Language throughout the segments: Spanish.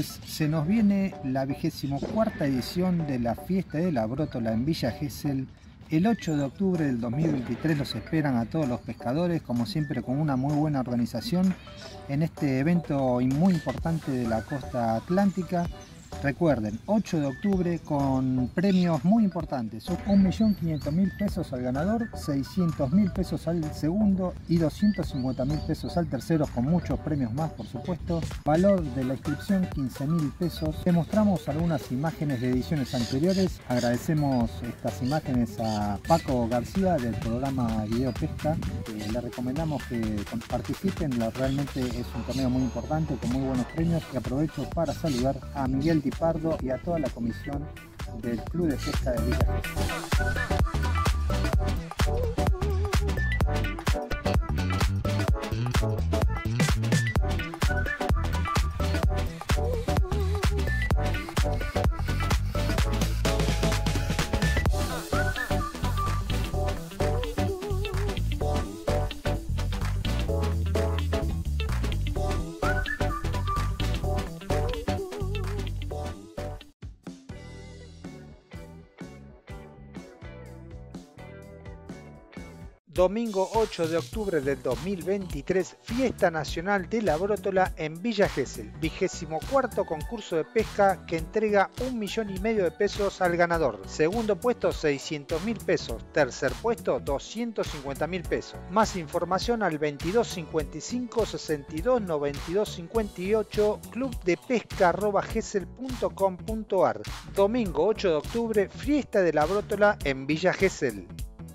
pues se nos viene la 24ª edición de la Fiesta de la Brótola en Villa Gesell. El 8 de octubre del 2023 los esperan a todos los pescadores, como siempre con una muy buena organización en este evento muy importante de la costa atlántica. Recuerden, 8 de octubre con premios muy importantes, 1.500.000 pesos al ganador, 600.000 pesos al segundo y 250.000 pesos al tercero, con muchos premios más por supuesto. Valor de la inscripción 15.000 pesos. Te mostramos algunas imágenes de ediciones anteriores. Agradecemos estas imágenes a Paco García del programa Video Pesca. Le recomendamos que participen, realmente es un torneo muy importante con muy buenos premios, y aprovecho para saludar a Miguel Pardo y a toda la comisión del Club de Pesca de Villa Gesell. Domingo 8 de octubre del 2023, Fiesta Nacional de la Brótola en Villa Gesell. 24º concurso de pesca que entrega 1,5 millones de pesos al ganador. Segundo puesto 600.000 pesos. Tercer puesto 250.000 pesos. Más información al 2255 62 92 58 clubdepesca@gesell.com.ar. Domingo 8 de octubre, Fiesta de la Brótola en Villa Gesell.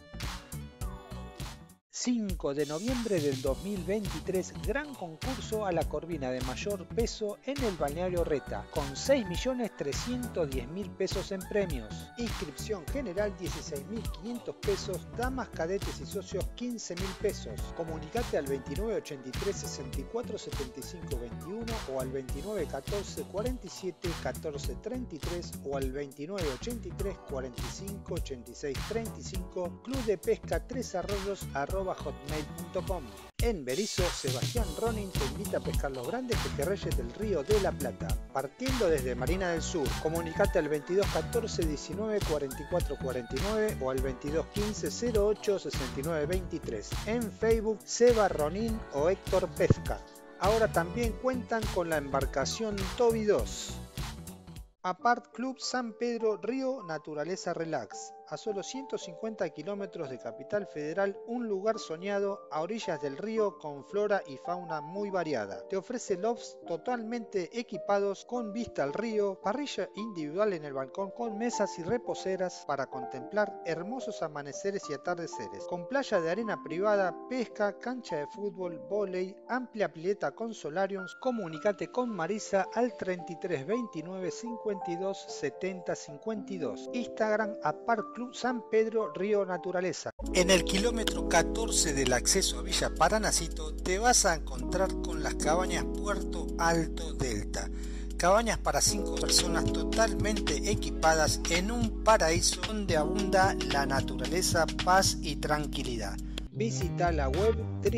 5 de noviembre del 2023, gran concurso a la corvina de mayor peso en el balneario Reta, con 6.310.000 pesos en premios. Inscripción general 16.500 pesos, damas, cadetes y socios 15.000 pesos. Comunicate al 2983 64 75 21 o al 2914 47 14 33 o al 2983 45 86 35 Club de Pesca Tres Arroyos @hotmail.com. En Berisso, Sebastián Ronin te invita a pescar los grandes pejerreyes del Río de la Plata, partiendo desde Marina del Sur. Comunicate al 2214 19 44 49 o al 2215 08 69 23. En Facebook, Seba Ronin o Héctor Pesca. Ahora también cuentan con la embarcación Toby 2. Apart Club San Pedro Río Naturaleza Relax. A solo 150 kilómetros de Capital Federal, un lugar soñado a orillas del río con flora y fauna muy variada. Te ofrece lofts totalmente equipados con vista al río, parrilla individual en el balcón con mesas y reposeras para contemplar hermosos amaneceres y atardeceres, con playa de arena privada, pesca, cancha de fútbol, vóley, amplia pileta con solariums. Comunicate con Marisa al 33 29 52 70 52. Instagram Apart Club San Pedro Río Naturaleza. En el kilómetro 14 del acceso a Villa Paranacito te vas a encontrar con las cabañas Puerto Alto Delta. Cabañas para 5 personas totalmente equipadas en un paraíso donde abunda la naturaleza, paz y tranquilidad. Visita la web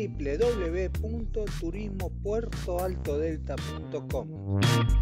www.turismopuertoaltodelta.com.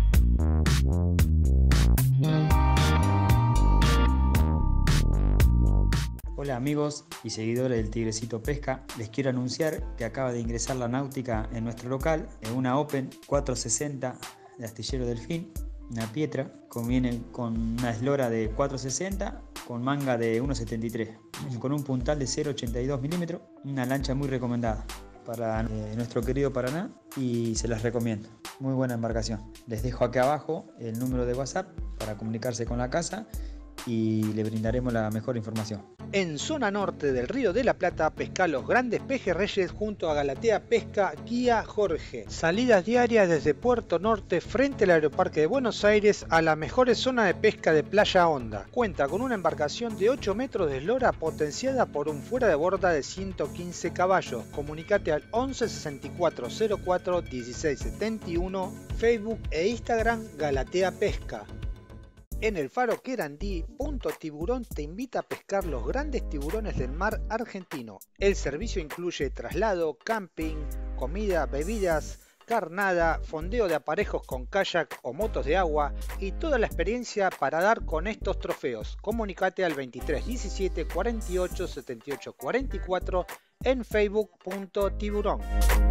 Hola amigos y seguidores del Tigrecito Pesca, les quiero anunciar que acaba de ingresar la náutica en nuestro local, en una Open 460 de Astillero Delfín, una pietra, viene con una eslora de 460 con manga de 1,73, con un puntal de 0,82 milímetros, una lancha muy recomendada para nuestro querido Paraná y se las recomiendo. Muy buena embarcación. Les dejo acá abajo el número de WhatsApp para comunicarse con la casa y le brindaremos la mejor información. En zona norte del Río de la Plata, pesca los grandes pejerreyes junto a Galatea Pesca Guía Jorge. Salidas diarias desde Puerto Norte frente al Aeroparque de Buenos Aires a la mejor zona de pesca de Playa Honda. Cuenta con una embarcación de 8 metros de eslora potenciada por un fuera de borda de 115 caballos. Comunicate al 11 64 04 16 71, Facebook e Instagram Galatea Pesca. En el Faro Querandí, Punto Tiburón te invita a pescar los grandes tiburones del mar argentino. El servicio incluye traslado, camping, comida, bebidas, carnada, fondeo de aparejos con kayak o motos de agua y toda la experiencia para dar con estos trofeos. Comunicate al 23 17 48 78 44 en facebook.tiburón.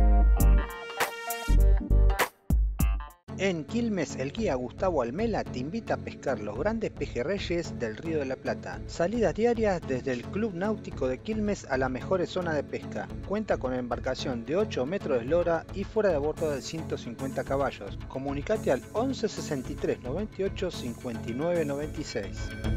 En Quilmes, el guía Gustavo Almela te invita a pescar los grandes pejerreyes del Río de la Plata. Salidas diarias desde el Club Náutico de Quilmes a las mejores zonas de pesca. Cuenta con embarcación de 8 metros de eslora y fuera de bordo de 150 caballos. Comunicate al 11 63 98 59 96.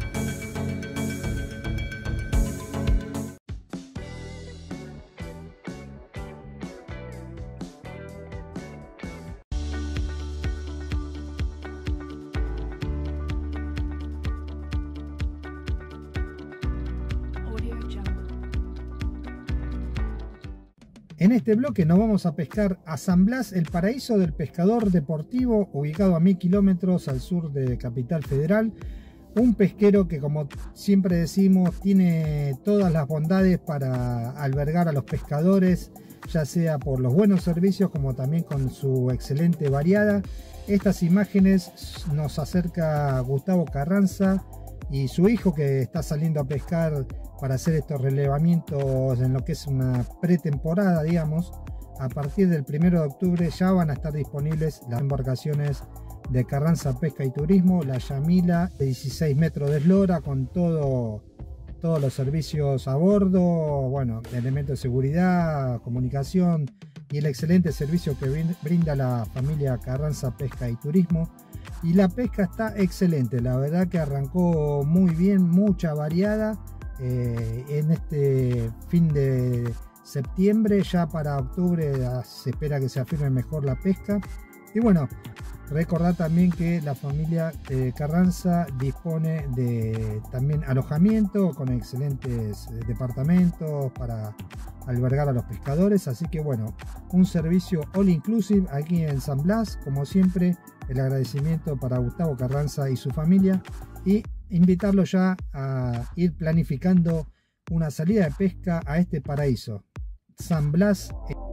En este bloque nos vamos a pescar a San Blas, el paraíso del pescador deportivo, ubicado a 1000 kilómetros al sur de Capital Federal. Un pesquero que, como siempre decimos, tiene todas las bondades para albergar a los pescadores, ya sea por los buenos servicios como también con su excelente variada. Estas imágenes nos acerca Gustavo Carranza y su hijo, que está saliendo a pescar para hacer estos relevamientos en lo que es una pretemporada, digamos. A partir del 1 de octubre ya van a estar disponibles las embarcaciones de Carranza Pesca y Turismo, la Yamila de 16 metros de eslora con todos los servicios a bordo, bueno, elementos de seguridad, comunicación y el excelente servicio que brinda la familia Carranza Pesca y Turismo. Y la pesca está excelente, la verdad que arrancó muy bien, mucha variada. En este fin de septiembre, ya para octubre se espera que se afirme mejor la pesca. Y bueno, recordar también que la familia Carranza dispone de también alojamiento con excelentes departamentos para albergar a los pescadores, así que bueno, un servicio all inclusive aquí en San Blas. Como siempre, el agradecimiento para Gustavo Carranza y su familia, y invitarlo ya a ir planificando una salida de pesca a este paraíso, San Blas.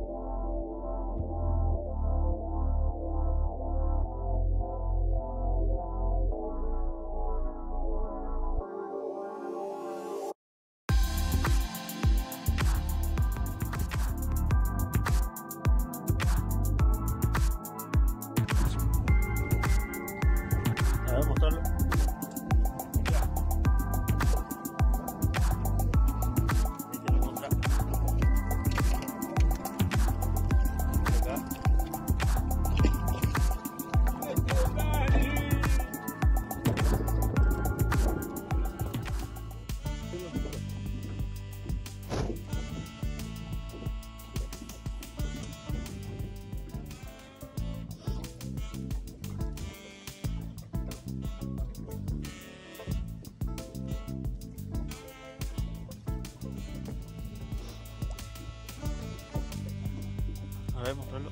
A ver, mostrarlo. A ver, mostrarlo.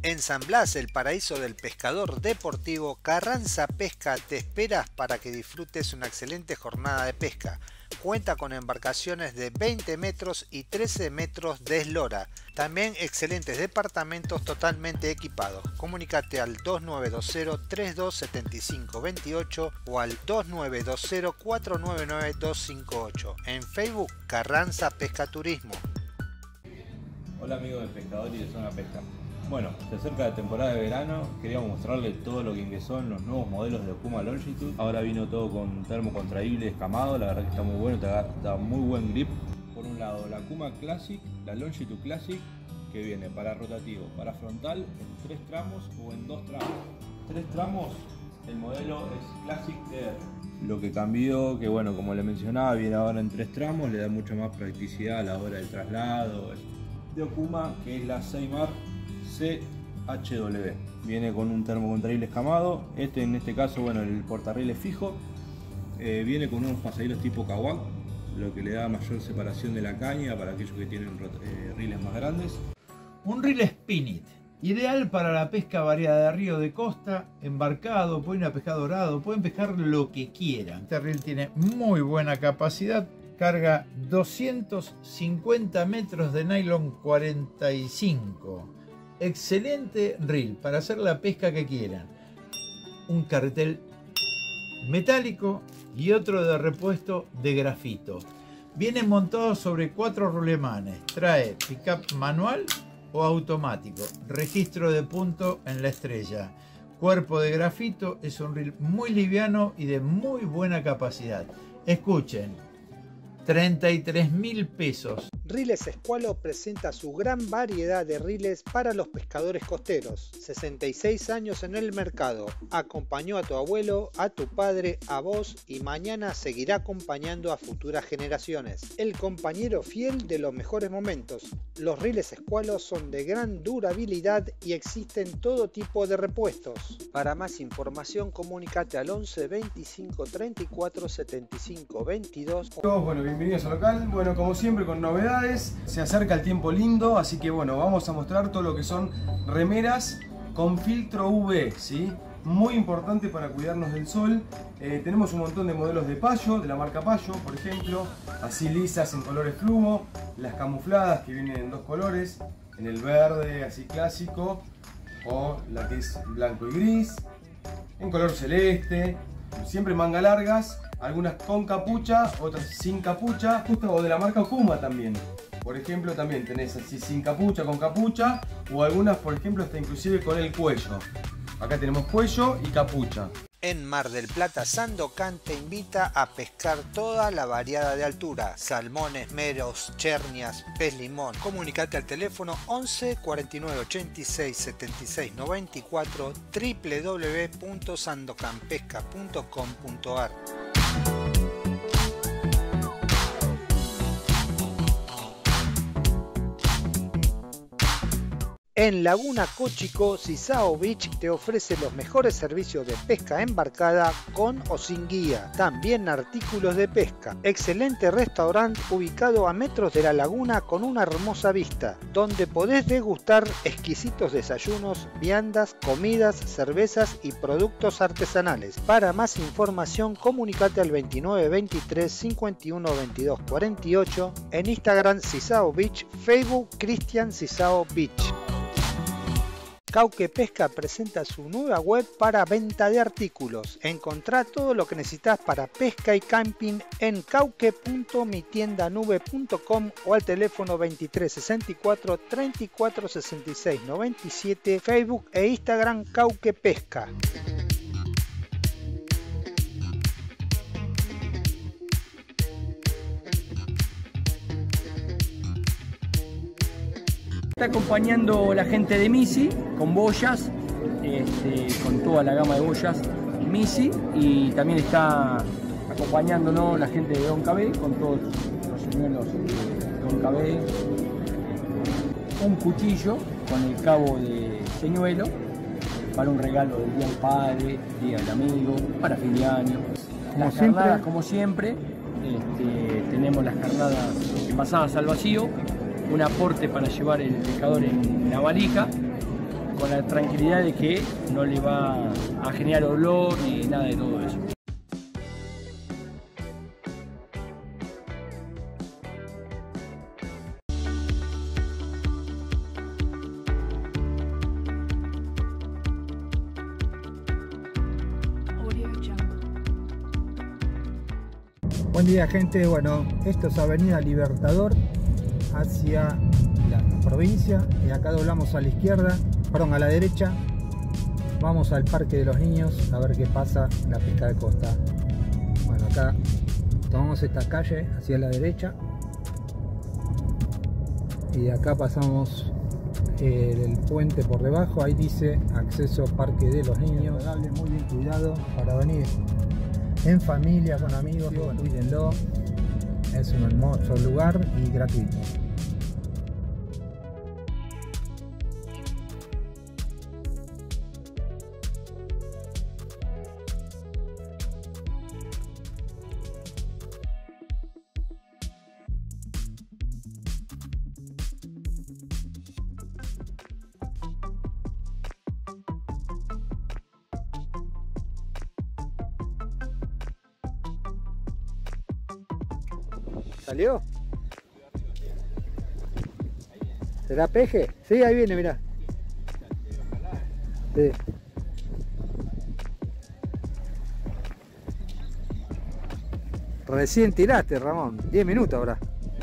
En San Blas, el paraíso del pescador deportivo, Carranza Pesca te espera para que disfrutes una excelente jornada de pesca. Cuenta con embarcaciones de 20 metros y 13 metros de eslora. También excelentes departamentos totalmente equipados. Comunícate al 2920-327528 o al 2920-499-258. En Facebook, Carranza Pesca Turismo. Hola amigos de Pescador y de Zona Pesca. Bueno, se acerca la temporada de verano, queríamos mostrarles todo lo que ingresó en los nuevos modelos de Okuma Longitude. Ahora vino todo con termo contraíble escamado, la verdad que está muy bueno, te da muy buen grip. Por un lado la Okuma Classic, la Longitude Classic, que viene para rotativo, para frontal, en 3 tramos o en 2 tramos. 3 tramos, el modelo es Classic TR. Lo que cambió, que bueno, como le mencionaba, viene ahora en 3 tramos, le da mucha más practicidad a la hora del traslado. De Okuma, que es la Seimar CHW, viene con un termo contraíble escamado. En este caso, bueno, el portarril es fijo, viene con unos pasajeros tipo Kawak, lo que le da mayor separación de la caña para aquellos que tienen riles más grandes. Un reel Spinit, ideal para la pesca variada de río, de costa, embarcado, pueden ir a pescar dorado, pueden pescar lo que quieran. Este reel tiene muy buena capacidad, carga 250 metros de nylon 45. Excelente reel para hacer la pesca que quieran. Un carretel metálico y otro de repuesto de grafito. Viene montado sobre 4 rulemanes. Trae pickup manual o automático. Registro de punto en la estrella. Cuerpo de grafito. Es un reel muy liviano y de muy buena capacidad. Escuchen. 33.000 pesos. Riles Escualo presenta su gran variedad de riles para los pescadores costeros. 66 años en el mercado. Acompañó a tu abuelo, a tu padre, a vos y mañana seguirá acompañando a futuras generaciones. El compañero fiel de los mejores momentos. Los riles Escualo son de gran durabilidad y existen todo tipo de repuestos. Para más información, comunícate al 11 25 34 75 22. Bueno, bienvenidos al local. Bueno, como siempre con novedades. Se acerca el tiempo lindo, así que bueno, vamos a mostrar todo lo que son remeras con filtro UV, ¿sí? Muy importante para cuidarnos del sol. Tenemos un montón de modelos de Payo, de la marca Payo, por ejemplo, así lisas en colores fluo, las camufladas que vienen en 2 colores, en el verde así clásico, o la que es blanco y gris, en color celeste, siempre manga largas. Algunas con capucha, otras sin capucha, justo, o de la marca Okuma también. Por ejemplo, también tenés así sin capucha, con capucha, o algunas, por ejemplo, hasta inclusive con el cuello. Acá tenemos cuello y capucha. En Mar del Plata, Sandokan te invita a pescar toda la variedad de altura: salmones, meros, chernias, pez limón. Comunicate al teléfono 11 49 86 76 94 www.sandokanpesca.com.ar. En Laguna Cochico, Sisao Beach te ofrece los mejores servicios de pesca embarcada con o sin guía. También artículos de pesca. Excelente restaurante ubicado a metros de la laguna con una hermosa vista, donde podés degustar exquisitos desayunos, viandas, comidas, cervezas y productos artesanales. Para más información, comunicate al 29 23 51 22 48, en Instagram Sisao Beach, Facebook Cristian Sisao Beach. Cauque Pesca presenta su nueva web para venta de artículos. Encontrá todo lo que necesitas para pesca y camping en cauque.mitiendanube.com o al teléfono 23 64 34 66 97, Facebook e Instagram Cauque Pesca. Está acompañando la gente de Misi con boyas, con toda la gama de boyas Misi, y también está acompañándonos la gente de Don Cabé con todos los señuelos de Don Cabé, un cuchillo con el cabo de señuelo para un regalo del Día del Padre, Día del Amigo, para fin de año. Las carnadas, como siempre, tenemos las carnadas pasadas al vacío, un aporte para llevar el pescador en la valija, con la tranquilidad de que no le va a generar olor ni nada de todo eso. Buen día, gente. Bueno, esto es Avenida Libertador hacia la provincia y acá doblamos a la izquierda, perdón, a la derecha. Vamos al Parque de los Niños a ver qué pasa en la pesca de costa. Bueno, acá tomamos esta calle hacia la derecha y de acá pasamos el puente por debajo. Ahí dice acceso Parque de los Niños. Muy bien cuidado para venir en familia, con amigos, cuídenlo. Es un hermoso lugar y gratuito. ¿Salió? ¿Será peje? Sí, ahí viene, mirá. Sí. Recién tiraste, Ramón. 10 minutos ahora.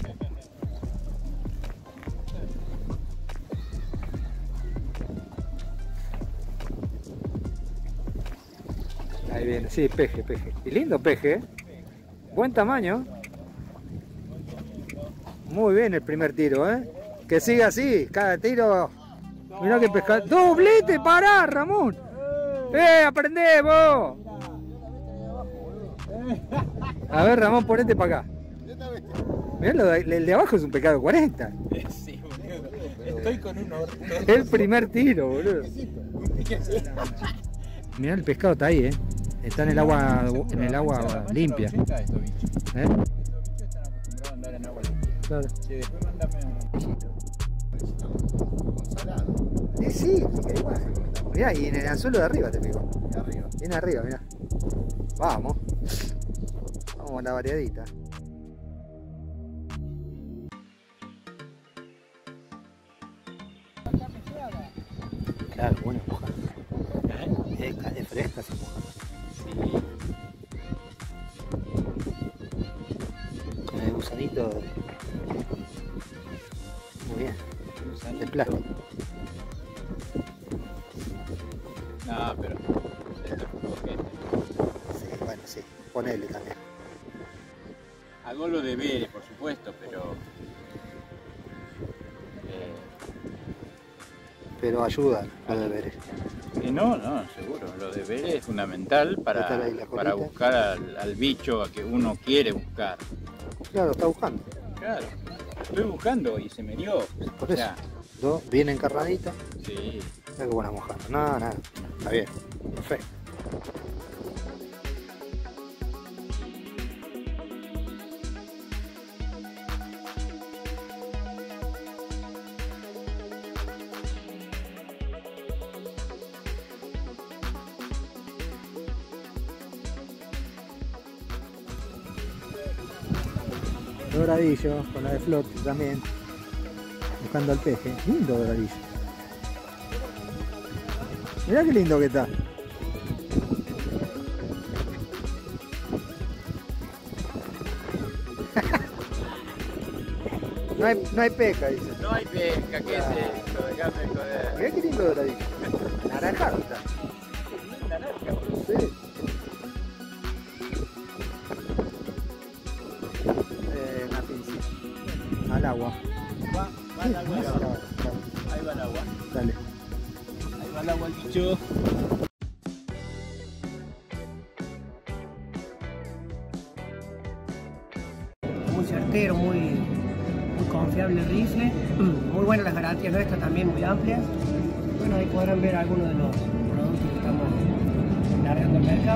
Ahí viene, sí, peje, peje. Y lindo peje, ¿eh? Buen tamaño. Muy bien el primer tiro, ¿eh? Que siga así, cada tiro. Mirá que pescado. ¡Doblete! ¡Pará, Ramón! ¡Aprendé vos! A ver, Ramón, ponete para acá. Mirá, el de abajo es un pescado 40. Sí, boludo. Estoy con uno. El primer tiro, boludo. Mirá, el pescado está ahí, ¿eh? Está en el agua limpia. ¿Eh? Claro. Sí, después mándame un Sí, pica igual. Mirá, y en el anzuelo de arriba te pegó. Viene arriba, mirá. Vamos. Vamos a la variadita. Claro, bueno, moja. Es fresca, se moja. Sí. El gusanito. Muy bien. De plástico. No, pero Sí, bueno, sí. Ponele también. hago los deberes, por supuesto, pero ayudan los deberes. No, seguro. Los deberes es fundamental para buscar al bicho que uno quiere buscar. Claro, está buscando. Claro, estoy buscando y se me dio. Por eso. Dos, bien encarnadita. Sí. Mira qué buena mojada. Nada. Está bien. Perfecto. Doradillo, con la de flote también, buscando al peje. Lindo doradillo. Mirá qué lindo que está. No hay pesca, dice. No hay pesca, ¿qué es esto? Dejame joder. Mirá qué lindo doradillo. Naranjado está. Naranja. Sí. Una pincita. Al agua. Va el agua. Ahí va el agua. Dale. Ahí va el agua el bicho. Muy certero, muy confiable el rifle, muy buenas las garantías nuestras también, muy amplias. Bueno, ahí podrán ver algunos de los productos que estamos largando al mercado.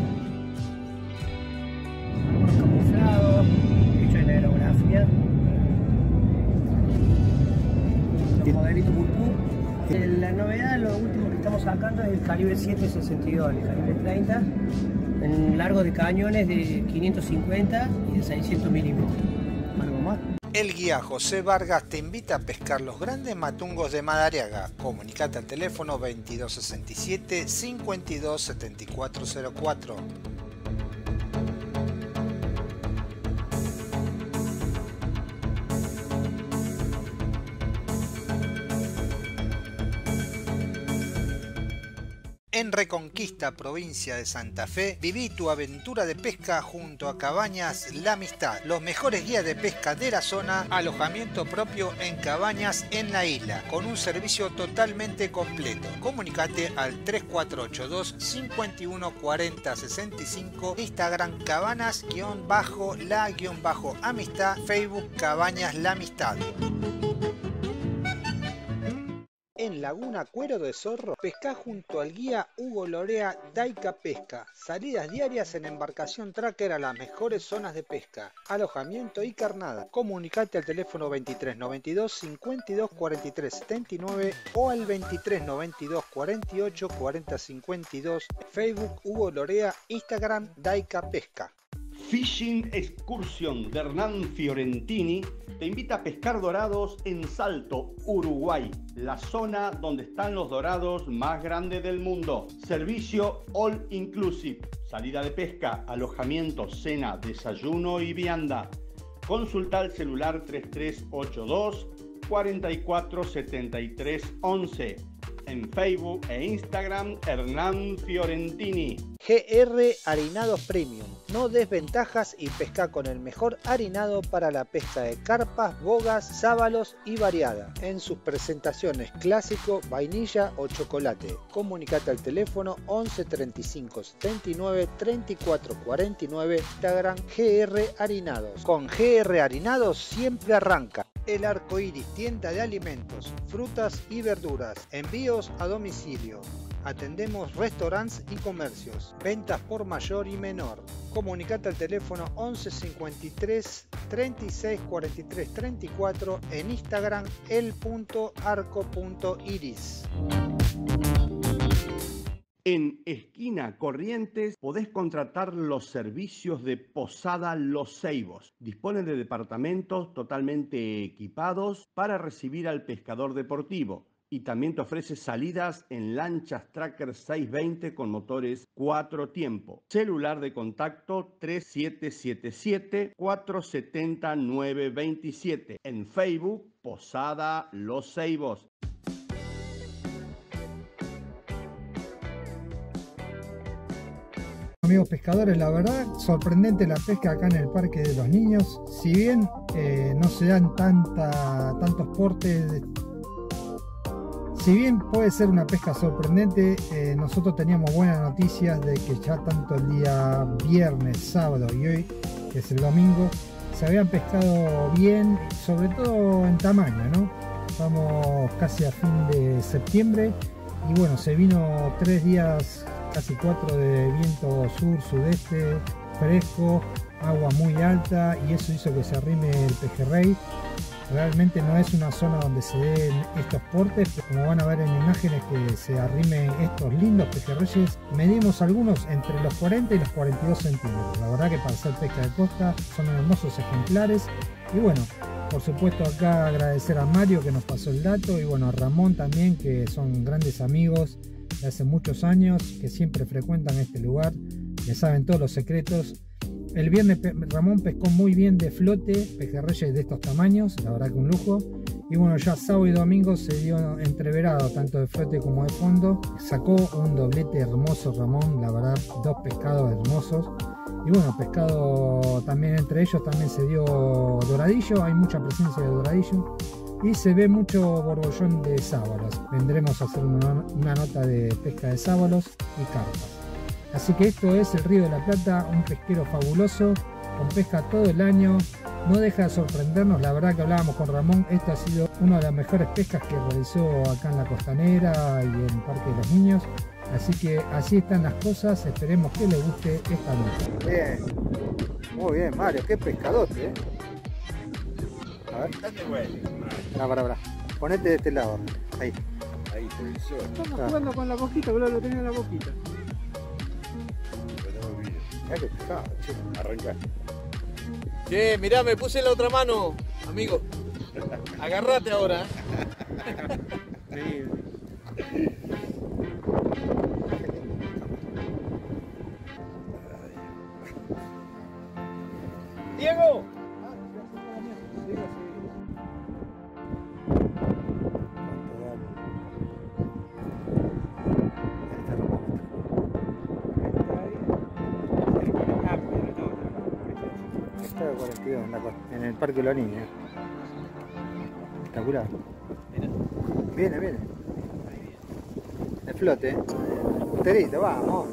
Algunos camuflados, hechos en aerografía. Los modelitos Bulbú, La novedad, lo último que estamos sacando es el calibre 7.62, el calibre 30, en largo de cañones de 550 y de 600 milímetros. ¿Algo más? El guía José Vargas te invita a pescar los grandes matungos de Madariaga. Comunicate al teléfono 2267 52 7404. En Reconquista, provincia de Santa Fe, viví tu aventura de pesca junto a Cabañas La Amistad. Los mejores guías de pesca de la zona, alojamiento propio en cabañas en la isla, con un servicio totalmente completo. Comunicate al 3482 51 40 65, Instagram cabanas-la-amistad, Facebook Cabañas La Amistad. En Laguna Cuero de Zorro, pescá junto al guía Hugo Lorea Daica Pesca. Salidas diarias en embarcación tracker a las mejores zonas de pesca, alojamiento y carnada. Comunicate al teléfono 2392 52 43 79 o al 2392 48 40 52. Facebook Hugo Lorea, Instagram Daica Pesca. Fishing Excursion de Hernán Fiorentini te invita a pescar dorados en Salto, Uruguay, la zona donde están los dorados más grandes del mundo. Servicio all inclusive, salida de pesca, alojamiento, cena, desayuno y vianda. Consulta al celular 3382 44 73 11. En Facebook e Instagram Hernán Fiorentini. GR Harinados Premium. No des ventajas y pesca con el mejor harinado para la pesca de carpas, bogas, sábalos y variada. En sus presentaciones clásico, vainilla o chocolate. Comunicate al teléfono 11 35 79 34 49. Instagram GR Harinados. Con GR Harinados siempre arranca. El Arco Iris, tienda de alimentos, frutas y verduras. Envíos a domicilio. Atendemos restaurantes y comercios. Ventas por mayor y menor. Comunicate al teléfono 11 53 36 43 34. En Instagram el.arco.iris. En Esquina Corrientes podés contratar los servicios de Posada Los Ceibos. Disponen de departamentos totalmente equipados para recibir al pescador deportivo. Y también te ofrece salidas en lanchas Tracker 620 con motores 4 tiempo. Celular de contacto 3777 470 927. En Facebook, Posada Los Ceibos. Amigos pescadores, la verdad sorprendente la pesca acá en el Parque de los Niños. Si bien no se dan tantos portes, si bien puede ser una pesca sorprendente, nosotros teníamos buenas noticias de que ya tanto el día viernes, sábado y hoy, que es el domingo, se habían pescado bien, sobre todo en tamaño, ¿no? Estamos casi a fin de septiembre y bueno, se vino 3 días, casi 4 de viento sur-sudeste, fresco, agua muy alta y eso hizo que se arrime el pejerrey. Realmente no es una zona donde se den estos portes, pero como van a ver en imágenes que se arrimen estos lindos pejerreyes. Medimos algunos entre los 40 y los 42 centímetros. La verdad que para hacer pesca de costa son hermosos ejemplares. Y bueno, por supuesto acá agradecer a Mario que nos pasó el dato y bueno, a Ramón también, que son grandes amigos de hace muchos años, que siempre frecuentan este lugar, le saben todos los secretos. El viernes Ramón pescó muy bien de flote, pejerreyes de estos tamaños, la verdad que un lujo. Y bueno, ya sábado y domingo se dio entreverado, tanto de flote como de fondo. Sacó un doblete hermoso Ramón, la verdad, 2 pescados hermosos. Y bueno, pescado también, entre ellos también se dio doradillo, hay mucha presencia de doradillo. Y se ve mucho borbollón de sábalos. Vendremos a hacer una nota de pesca de sábalos y carpas. Así que esto es el Río de la Plata, un pesquero fabuloso, con pesca todo el año, no deja de sorprendernos. La verdad que hablábamos con Ramón, esta ha sido una de las mejores pescas que realizó acá en la Costanera y en el Parque de los Niños. Así que así están las cosas, esperemos que les guste esta noche. Bien, muy bien Mario, qué pescadote, ¿eh? A ver, no, para, ponete de este lado, ahí. Ahí por el sol. Estamos jugando con la boquita, boludo, lo tenía en la boquita. Mirá que pescado, che. Arranca. Che, mirá, me puse la otra mano, amigo. Agarrate ahora. Diego. En el Parque de los Niños. Espectacular. Viene, viene. El flote. Puterito, vamos.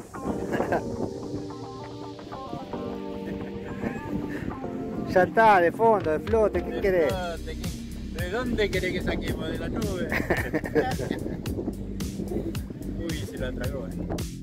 Ya está, de fondo, de flote, ¿qué querés? ¿De dónde querés que saquemos? ¿De la nube? Uy, se la tragó,